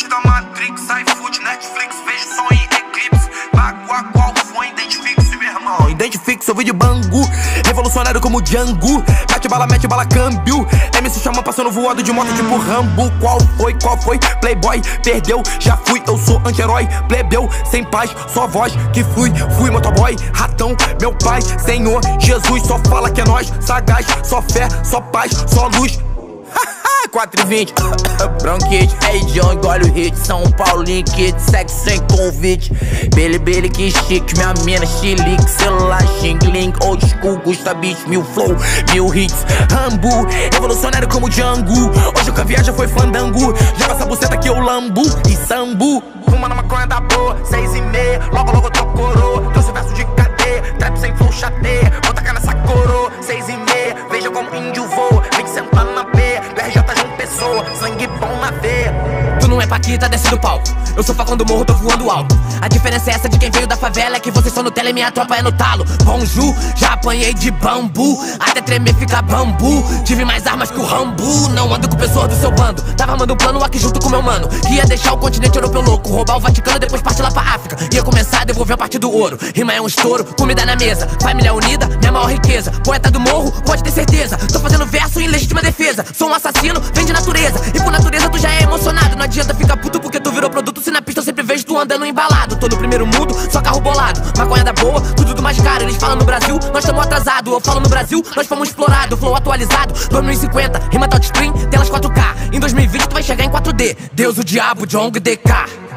da Matrix, iFood, Netflix, vejo som em eclipse. Bagua qual foi, identifique-se, meu irmão. Identifique seu vídeo Bangu, revolucionário como Django. Mete bala, câmbio. MC chama passando voado de moto tipo Rambo. Qual foi? Playboy, perdeu, já fui. Eu sou anti-herói, plebeu, sem paz, só voz que fui motoboy, ratão, meu pai, Senhor Jesus. Só fala que é nós, sagaz, só fé, só paz, só luz. 4h20, bronquite, hey John, engole o hit. São Paulo, Kid, sexo sem convite. Bele, que chique, minha mina, chilique. Celular, xing, link, old school, Gusta Beach, 1000 flow, 1000 hits. Rambo, revolucionário como Django. Hoje o caviar já foi fandango. Joga essa buceta que eu lambo e sambu. Fuma na maconha da boa, 6h30. Logo tô coroa, trouxe verso de cadeia. Trap sem flow, chateia, bota cara nessa coroa. 6h30, veja como índio voa. Vem sentando na peia, do RJ João Pessoa, sangue bom na veia. Tu não é Paquita, desce do palco. Eu sou facão do morro, tô voando alto. A diferença é essa de quem veio da favela, é que vocês são Nutella e minha tropa é no talo. Bonjour, já apanhei de bambu, até tremer fica bambu. Tive mais armas que o Rambo, não ando com pessoas do seu bando. Tava armando um plano aqui junto com meu mano, que ia deixar o continente europeu louco, roubar o Vaticano e depois partir lá pra África. Ia começar a devolver a parte do ouro. Rima é um estouro, comida na mesa. Família unida, minha maior riqueza. Poeta do morro, pode ter certeza. Tô fazendo verso em legítima defesa. Sou um assassino, vem de natureza. E por natureza tu já é emocionado. Não adianta ficar puto porque tu virou produto. Se na pista eu sempre vejo tu andando embalado. Tô no primeiro mundo, só carro bolado. Maconha da boa, tudo do mais caro. Eles falam no Brasil, nós estamos atrasados. Eu falo no Brasil, nós fomos explorados. Flow atualizado, 2050, rima touchscreen, telas 4K. Em 2020 tu vai chegar em 4D. Deus, o diabo, Jong, DK.